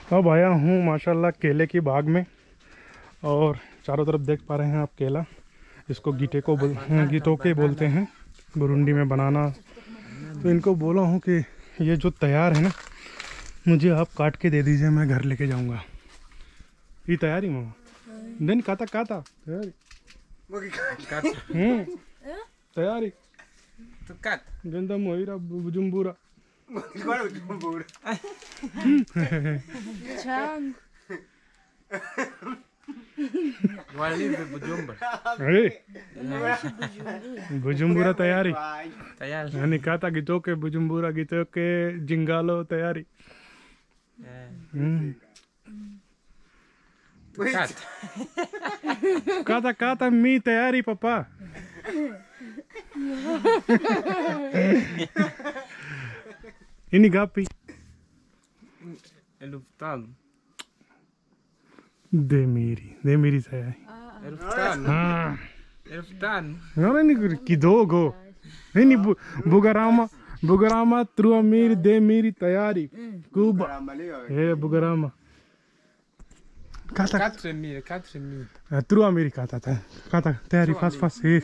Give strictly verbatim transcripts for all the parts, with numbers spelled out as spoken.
अब आया हूँ माशाल्लाह केले की बाग में और चारों तरफ देख पा रहे हैं आप केला। इसको गीटे को बोल गीटों के बोलते हैं बुरुंडी में बनाना। तो इनको बोला हूँ कि ये जो तैयार है ना मुझे आप काट के दे दीजिए, मैं घर लेके जाऊँगा। ये तैयारी मामा दिन काता काता तैयारी हम्म तैयारी तो काट गंदा मोहिरा बुजुम्बुरा Changu. Wali Bujumbura. अरे बुजुम्बुरा तैयारी Tayari. यानी काता गीतों के बुजुम्बुरा गीतों के जिंगालो तैयारी। हम्म Kat. काता काता मी तैयारी पापा। ini gapi Eluftan. दे मेरी दे मेरी तैयारी। Eluftan. हाँ Eluftan. नॉन नहीं किदोगो नहीं नहीं बुगारामा बुगारामा त्रुआ मेरी दे मेरी तैयारी कुबा ये बुगारामा काता Quatre mille, quatre mille. त्रुआ मेरी काता था काता तैयारी फास्ट फास्ट ये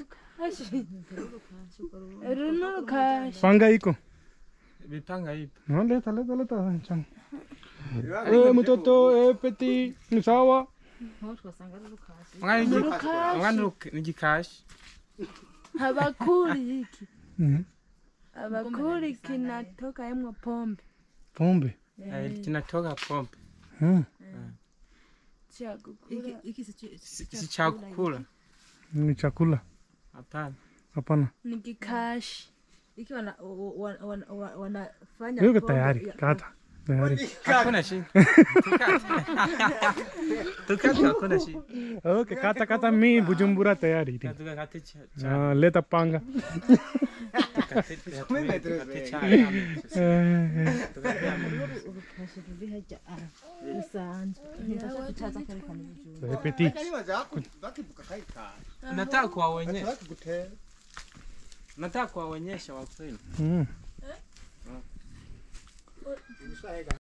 Runo kash. पंगा इको Bipanga hip. हाँ लेता लेता लेता चंग ए मुतोतो ए पेटी निसावा Ngani ngani niji cash. Habakuli hiki. Habakuli kinatoka emwa pombe. pombe Kinatoka pombe. hmm Cha kukula. Si cha kukula. ni chakula Hapana. hapana Ni kikash. Iki wana wana wanafanya yuko tayari kata tayari Hakuna shida. Tukata hakuna shida. okay kata kata mi bujumbura tayari thi Tuka kate cha. हाँ लेता पांगा पेटी Nataka kuwaonyesha. Nataka kuwaonyesha wakweli. हम्म